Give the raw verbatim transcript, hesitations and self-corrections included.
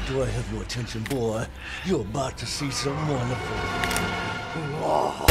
Do I have your attention, boy? You're about to see something wonderful.